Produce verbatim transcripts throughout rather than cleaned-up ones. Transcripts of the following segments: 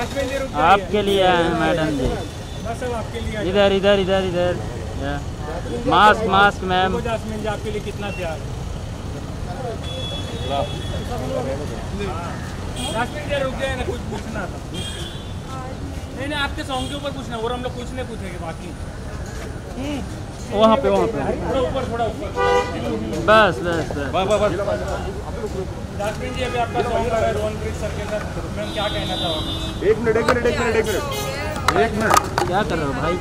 आपके लिए आए हैं मैडम जी। बस अब आपके लिए इधर इधर इधर इधर mask mask ma'am. Jasmine ji आपके लिए कितना प्यार। जास्मिन जी रुक जाए ना, कुछ पूछना था। नहीं नहीं आपके सॉन्ग के ऊपर पूछना, और हम लोग कुछ नहीं पूछेंगे बाकी। वहाँ पे वहाँ पे थोड़ा ऊपर थोड़ा ऊपर बस बस बस जास्मिन जी अभी आपका सॉन्ग आ रहा है रोहनप्रीत सर के साथ, मैम क्या कहना चाहोगे? एक मिनट एक मिनट एक मिनट एक मिनट एक मिनट क्या कर रहे हो भाई?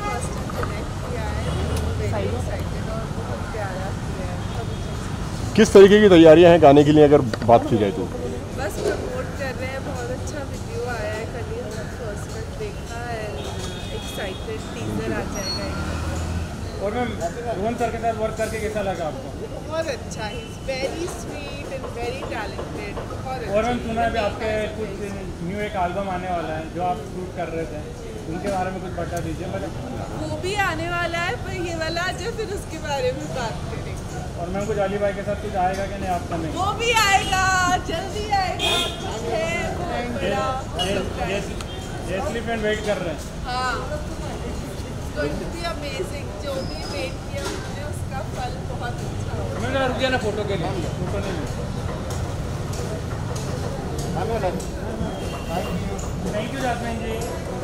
किस तरीके की तैयारियां हैं गाने के लिए अगर बात की जाए तो? बस प्रमोट कर रहे हैं, बहुत अच्छा वीडियो आया है, कल ही हमने फर्स्ट लुक देखा है, एक्साइटेड टीजर आ जाएगा। और मैम रोहन सर के साथ वर्क करके कैसा लगा आपको? बहुत अच्छा, he is very sweet and very talented. और मैम सुना है आपके कुछ न्यू एक एल्बम आने वाला है जो आप शूट कर रहे थे, उनके बारे में कुछ बता दीजिए। मतलब वो भी आने वाला है, पर ये वाला आ जाए फिर उसके बारे में बात करेंगे। और मैम कुछ अली भाई के साथ कुछ आएगा कि नहीं आपका? नहीं, वो भी आएगा, जल्दी आएगा, कुछ है बहुत बड़ा। जैसली फैन वेट कर रहे हैं। हाँ, going to be amazing। जो भी वेट किया हमने उसका फल बहुत अच्छा होगा। मैं रुक गया ना फोटो के लिए, फोटो नहीं थैंक यू जास्मिन जी।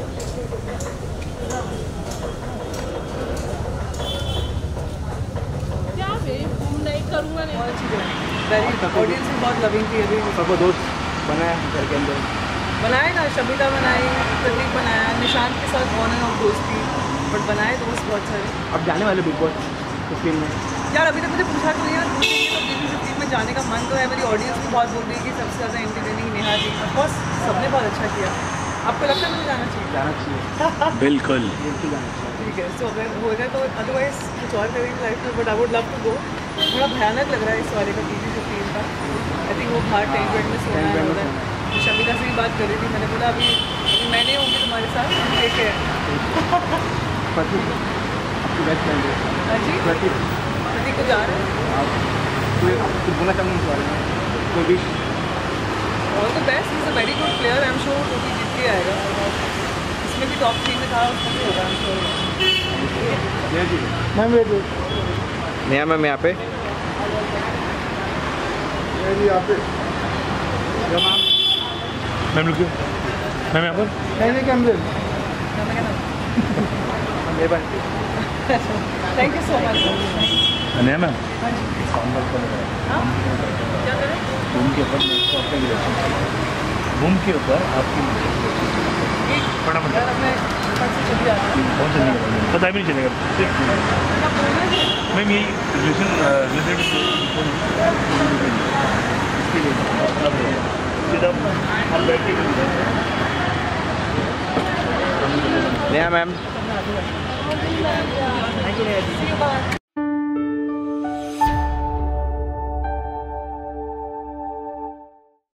क्या वे नहीं करूँगा नहीं। वेरी ऑडियंस भी बहुत लविंग थी। अभी सबको दोस्त बनाया घर के अंदर बनाए ना, शबीता बनाई, प्रदीप बनाया, निशांत के साथ ऑन एंड ऑफ दोस्ती, बट बनाए दोस्त बहुत सारे। अब जाने वाले बिग बॉस फिफ्टीन में यार अभी तक मुझे पूछा तो नहीं है, तो फिफ्टीन में जाने का मन तो है। मेरी ऑडियंस भी बहुत बोल रही है कि सबसे ज़्यादा एंटरटेनिंग नेहा जी। ऑफकोर्स सबने बहुत अच्छा किया। आपको लगता है मुझे जाना चाहिए? जाना चाहिए बिल्कुल बिल्कुल जाना चाहिए। ठीक है, तो अगर होगा तो अदरवाइज कुछ और करेंगे लाइफ में, but I would love to go. थोड़ा भयानक लग रहा है इस वाले का पीजी फिफ्टीन का। आई थिंक वो बाहर टेंट वेंट में सोना है होगा। शमीता से भी बात कर रही थी, मैंने बोला अभी मैं नहीं होंगी तुम्हारे साथ, ठीक है। प्रतीक आपकी बेस्ट फ्रेंड है। जी प्रतीक प्रतीक को जा रहा है। कोई कुछ बोलना चाहूँगा इस बारे में? कोई wish? All the best, is a very good player. I am sure वो भी जीत के आएगा। इसमें भी टॉप थ्री में था, उसमें भी होगा I am sure. Ma'am wait wait नया मैम यहाँ पे यहाँ पे मैम रुकिए, मैम यहाँ पर नहीं नहीं कैमरे थैंक यू सो मच। नया मैम क्या करें? बूम के ऊपर बूम के ऊपर आपकी फटाफट यार मैं फट से चली जाती हूँ। बहुत जल्दी पता भी नहीं चलेगा मैम। यही रिलेशन नया मैम। Thank you.